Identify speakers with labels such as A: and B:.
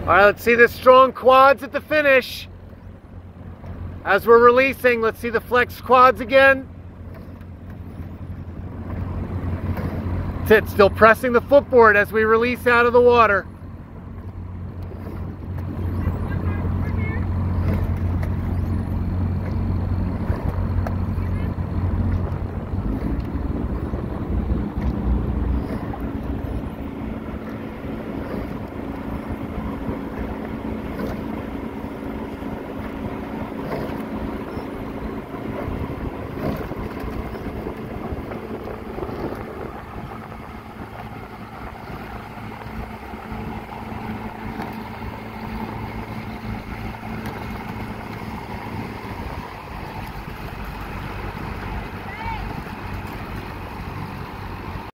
A: right, let's see the strong quads at the finish. As we're releasing, let's see the flex quads again. That's it, still pressing the footboard as we release out of the water.